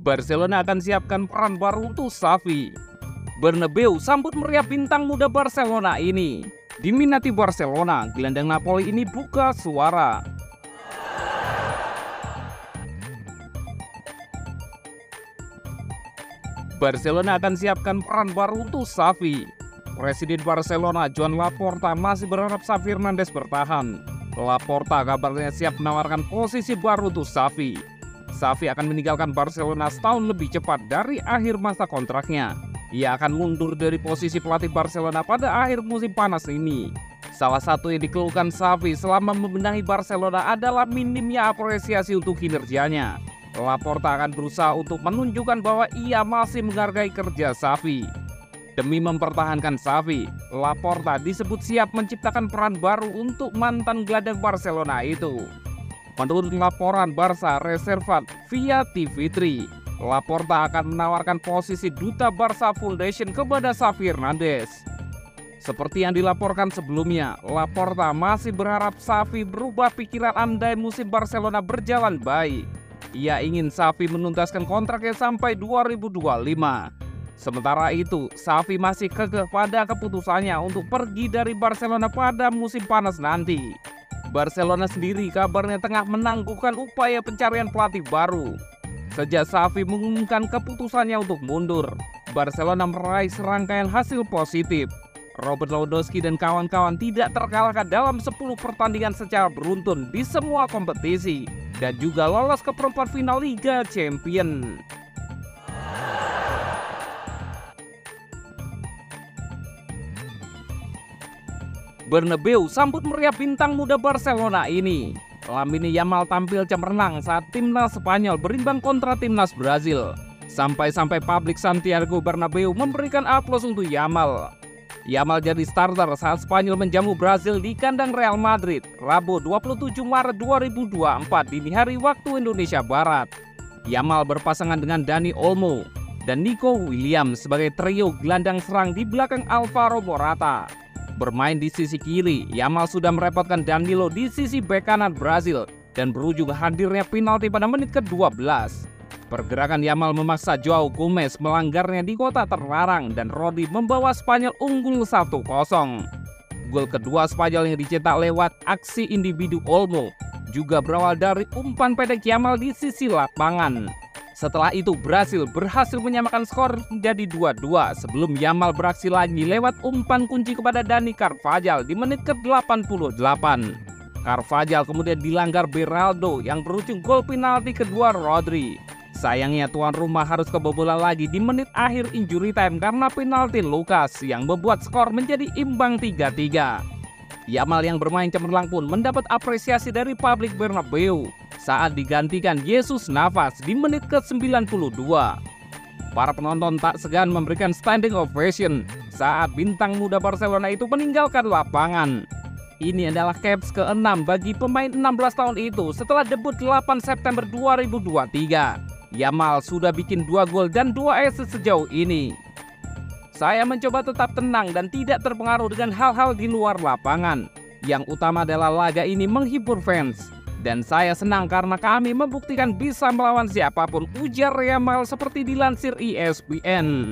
Barcelona akan siapkan peran baru untuk Xavi. Bernabeu sambut meriah bintang muda Barcelona ini. Diminati Barcelona, gelandang Napoli ini buka suara. Barcelona akan siapkan peran baru untuk Xavi. Presiden Barcelona Joan Laporta masih berharap Xavi Hernandez bertahan. Laporta kabarnya siap menawarkan posisi baru untuk Xavi. Xavi akan meninggalkan Barcelona setahun lebih cepat dari akhir masa kontraknya. Ia akan mundur dari posisi pelatih Barcelona pada akhir musim panas ini. Salah satu yang dikeluhkan Xavi selama membenahi Barcelona adalah minimnya apresiasi untuk kinerjanya. Laporta akan berusaha untuk menunjukkan bahwa ia masih menghargai kerja Xavi. Demi mempertahankan Xavi, Laporta disebut siap menciptakan peran baru untuk mantan gelandang Barcelona itu. Menurut laporan Barca Reservat via TV3, Laporta akan menawarkan posisi duta Barca Foundation kepada Xavi Hernandez. Seperti yang dilaporkan sebelumnya, Laporta masih berharap Xavi berubah pikiran andai musim Barcelona berjalan baik. Ia ingin Xavi menuntaskan kontraknya sampai 2025. Sementara itu, Xavi masih kekeh pada keputusannya untuk pergi dari Barcelona pada musim panas nanti. Barcelona sendiri kabarnya tengah menangguhkan upaya pencarian pelatih baru. Sejak Xavi mengumumkan keputusannya untuk mundur, Barcelona meraih serangkaian hasil positif. Robert Lewandowski dan kawan-kawan tidak terkalahkan dalam 10 pertandingan secara beruntun di semua kompetisi dan juga lolos ke perempat final Liga Champions. Bernabeu sambut meriah bintang muda Barcelona ini. Lamine Yamal tampil cemerlang saat timnas Spanyol berimbang kontra timnas Brazil. Sampai-sampai publik Santiago Bernabeu memberikan aplaus untuk Yamal. Yamal jadi starter saat Spanyol menjamu Brazil di kandang Real Madrid, Rabu 27 Maret 2024 dini hari waktu Indonesia Barat. Yamal berpasangan dengan Dani Olmo dan Nico Williams sebagai trio gelandang serang di belakang Alvaro Morata. Bermain di sisi kiri, Yamal sudah merepotkan Danilo di sisi bek kanan Brazil dan berujung hadirnya penalti pada menit ke-12. Pergerakan Yamal memaksa Joao Gomez melanggarnya di kotak terlarang dan Rodri membawa Spanyol unggul 1-0. Gol kedua Spanyol yang dicetak lewat aksi individu Olmo juga berawal dari umpan pendek Yamal di sisi lapangan. Setelah itu Brasil berhasil menyamakan skor menjadi 2-2 sebelum Yamal beraksi lagi lewat umpan kunci kepada Dani Carvajal di menit ke-88. Carvajal kemudian dilanggar Beraldo yang berujung gol penalti kedua Rodri. Sayangnya tuan rumah harus kebobolan lagi di menit akhir injury time karena penalti Lucas yang membuat skor menjadi imbang 3-3. Yamal yang bermain cemerlang pun mendapat apresiasi dari publik Bernabeu saat digantikan Jesus Navas di menit ke-92. Para penonton tak segan memberikan standing ovation saat bintang muda Barcelona itu meninggalkan lapangan. Ini adalah caps ke-6 bagi pemain 16 tahun itu setelah debut 8 September 2023. Yamal sudah bikin 2 gol dan 2 assist sejauh ini. Saya mencoba tetap tenang dan tidak terpengaruh dengan hal-hal di luar lapangan. Yang utama adalah laga ini menghibur fans. Dan saya senang karena kami membuktikan bisa melawan siapapun, ujar Yamal seperti dilansir ESPN.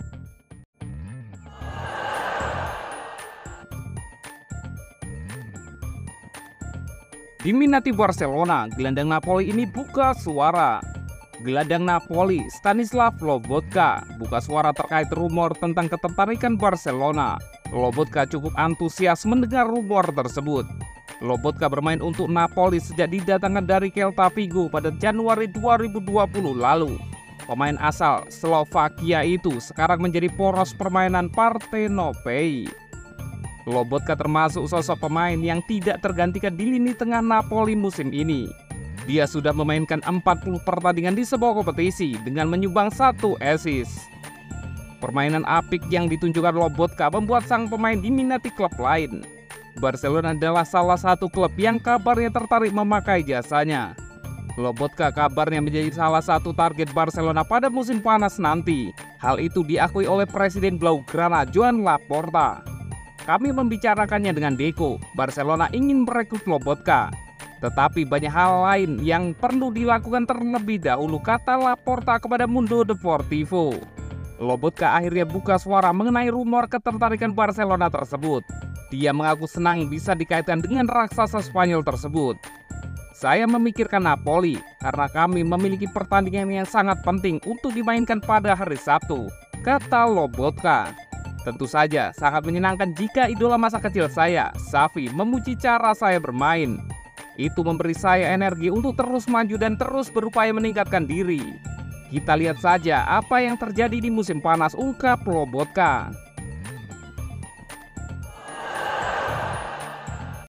Diminati Barcelona, gelandang Napoli ini buka suara. Gelandang Napoli Stanislav Lobotka buka suara terkait rumor tentang ketertarikan Barcelona. Lobotka cukup antusias mendengar rumor tersebut. Lobotka bermain untuk Napoli sejak didatangkan dari Celta Vigo pada Januari 2020 lalu. Pemain asal Slovakia itu sekarang menjadi poros permainan Partenopei. Lobotka termasuk sosok pemain yang tidak tergantikan di lini tengah Napoli musim ini. Dia sudah memainkan 40 pertandingan di sebuah kompetisi dengan menyumbang 1 assist. Permainan apik yang ditunjukkan Lobotka membuat sang pemain diminati klub lain. Barcelona adalah salah satu klub yang kabarnya tertarik memakai jasanya. Lobotka kabarnya menjadi salah satu target Barcelona pada musim panas nanti. Hal itu diakui oleh Presiden Blaugrana Joan Laporta. Kami membicarakannya dengan Deco. Barcelona ingin merekrut Lobotka. Tetapi banyak hal lain yang perlu dilakukan terlebih dahulu, kata Laporta kepada Mundo Deportivo. Lobotka akhirnya buka suara mengenai rumor ketertarikan Barcelona tersebut. Dia mengaku senang bisa dikaitkan dengan raksasa Spanyol tersebut. Saya memikirkan Napoli karena kami memiliki pertandingan yang sangat penting untuk dimainkan pada hari Sabtu, kata Lobotka. Tentu saja sangat menyenangkan jika idola masa kecil saya, Xavi, memuji cara saya bermain. Itu memberi saya energi untuk terus maju dan terus berupaya meningkatkan diri. Kita lihat saja apa yang terjadi di musim panas, ungkap Lobotka.